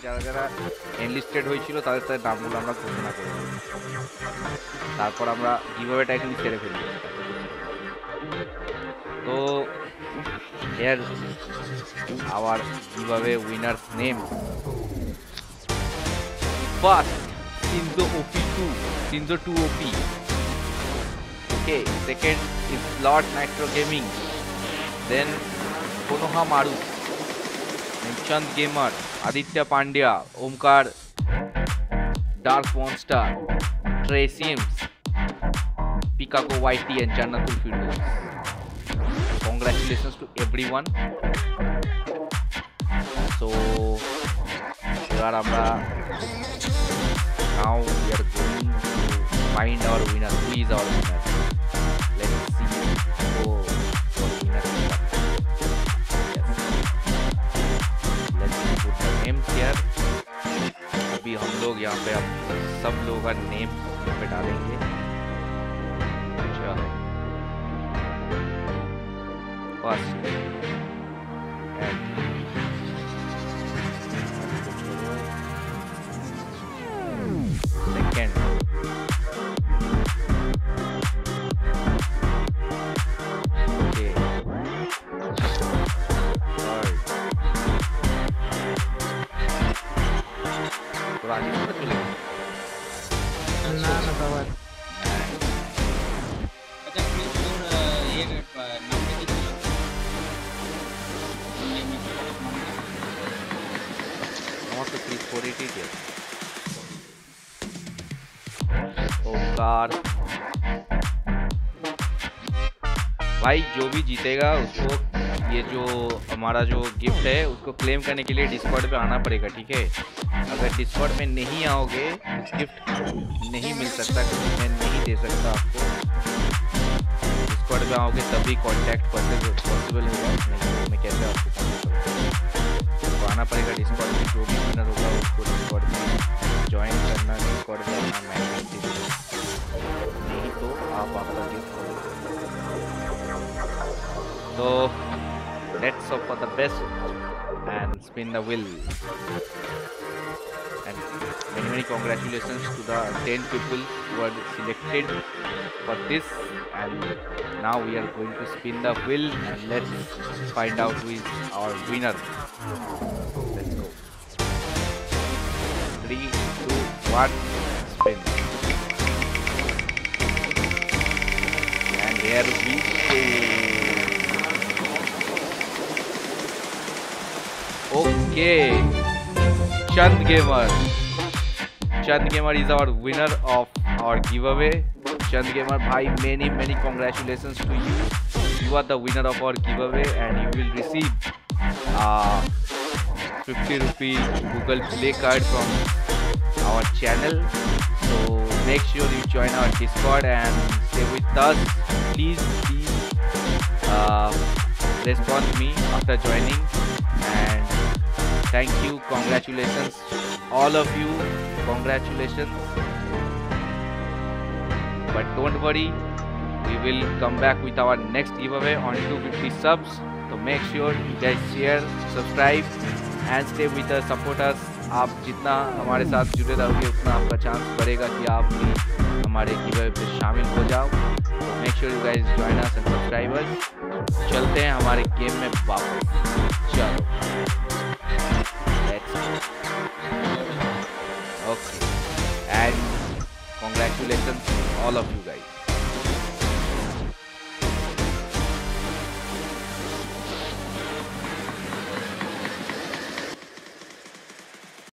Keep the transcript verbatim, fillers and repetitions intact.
যারা যারা এনলিস্টেড হয়েছিল তাদের তাদের নামগুলো আমরা ঘোষণা করে দেব। তারপর আমরা গিভঅ্যাওয়েটা এখানে ছেড়ে ফেলব। তো here our giveaway winner's name. First, Shinzo O P two, Shinzo two O P. Okay, second is Lord Nitro Gaming. Then Konoha Maru, then Chand Gamer, Aditya Pandya, Omkar, Dark Monster, Trey Sims, Picago Y T and Jannatul Firdaus. Congratulations to everyone. So here আমরা now we are going to find our winner. Who is our winner? Let's see. Oh, for winner. Yes. Let's put the names here. अभी हम लोग यहाँ पे अब सब लोगों का नेम यहाँ पे डालेंगे. चलो. First. And second. Okay. Third. तो आगे कहाँ चले गए? ना ना बाबा अच्छा प्लीज और ये नाम लिख दीजिए আমার তো three four eight eight है ओमकार भाई जो भी जीतेगा उसको ये जो हमारा जो गिफ्ट है उसको क्लेम करने के लिए डिस्कॉर्ड पे आना पड़ेगा, ठीक है। अगर डिस्कॉर्ड में नहीं आओगे गिफ्ट नहीं मिल सकता, क्योंकि मैं नहीं दे सकता आपको। डिस्कॉर्ड पे आओगे तभी कांटेक्ट पॉसिबल होगा, नहीं तो मैं कैसे आपको contact करूंगा? तो आना पड़ेगा डिस्कॉर्ड में। जो भी विनर होगा उसको डिस्कॉर्ड में ज्वाइन करना, डिस्कॉर्ड में आना, मैसेज नहीं तो आप आपका गिफ्ट। तो let's hope for the best and spin the wheel. And many many congratulations to the ten people who are selected for this. And now we are going to spin the wheel and let's find out who is our winner. Let's go. Three, two, one, spin. And here we go. Okay, Chand Gamer. Chand Gamer is our winner of our giveaway. Chand Gamer, bhai, many many congratulations to you. You are the winner of our giveaway, and you will receive a fifty rupee Google Play card from our channel. So make sure you join our Discord and stay with us. Please, please uh, respond me after joining. And thank you, congratulations, all of you, congratulations. But don't worry, we will come back with our next giveaway on two fifty subs. So make sure you guys share, subscribe and stay with us, support us. आप जितना हमारे साथ जुड़े रहोगे उतना आपका chance बढ़ेगा कि आप भी हमारे गिवअवे पे शामिल हो जाओ। तो make sure you guys join us and subscribe us. चलते हैं हमारे गेम में वापस। चलो let's go. Okay, and congratulations all of you guys.